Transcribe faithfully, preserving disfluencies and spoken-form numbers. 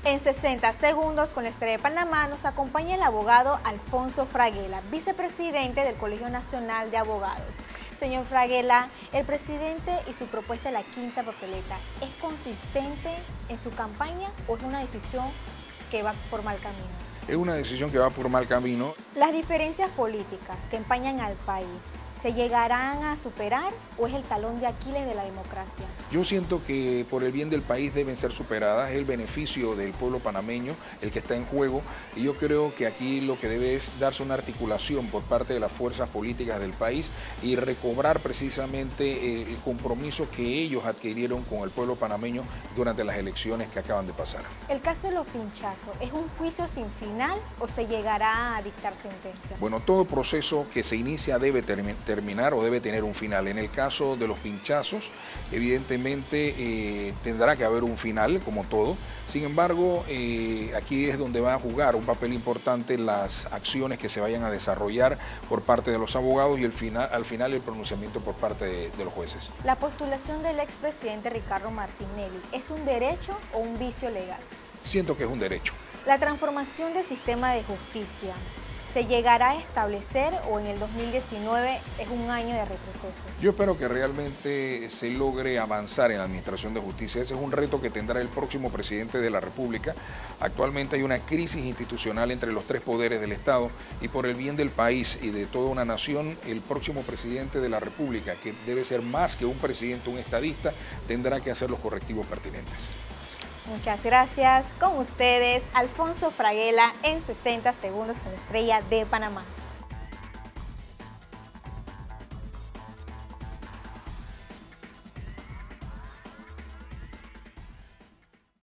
En sesenta segundos con la Estrella de Panamá nos acompaña el abogado Alfonso Fraguela, vicepresidente del Colegio Nacional de Abogados. Señor Fraguela, el presidente y su propuesta de la quinta papeleta, ¿es consistente en su campaña o es una decisión que va por mal camino? Es una decisión que va por mal camino. Las diferencias políticas que empañan al país, ¿se llegarán a superar o es el talón de Aquiles de la democracia? Yo siento que por el bien del país deben ser superadas, es el beneficio del pueblo panameño el que está en juego, y yo creo que aquí lo que debe es darse una articulación por parte de las fuerzas políticas del país y recobrar precisamente el compromiso que ellos adquirieron con el pueblo panameño durante las elecciones que acaban de pasar. El caso de los pinchazos, ¿es un juicio sin final o se llegará a dictar sentencia? Bueno, todo proceso que se inicia debe terminar terminar o debe tener un final. En el caso de los pinchazos, evidentemente eh, tendrá que haber un final, como todo. Sin embargo, eh, aquí es donde va a jugar un papel importante las acciones que se vayan a desarrollar por parte de los abogados y el final, al final el pronunciamiento por parte de, de los jueces. La postulación del expresidente Ricardo Martinelli, ¿es un derecho o un vicio legal? Siento que es un derecho. La transformación del sistema de justicia, ¿se llegará a establecer o en el dos mil diecinueve es un año de retroceso? Yo espero que realmente se logre avanzar en la administración de justicia. Ese es un reto que tendrá el próximo presidente de la República. Actualmente hay una crisis institucional entre los tres poderes del Estado y por el bien del país y de toda una nación, el próximo presidente de la República, que debe ser más que un presidente, un estadista, tendrá que hacer los correctivos pertinentes. Muchas gracias. Con ustedes, Alfonso Fraguela en sesenta segundos con la Estrella de Panamá.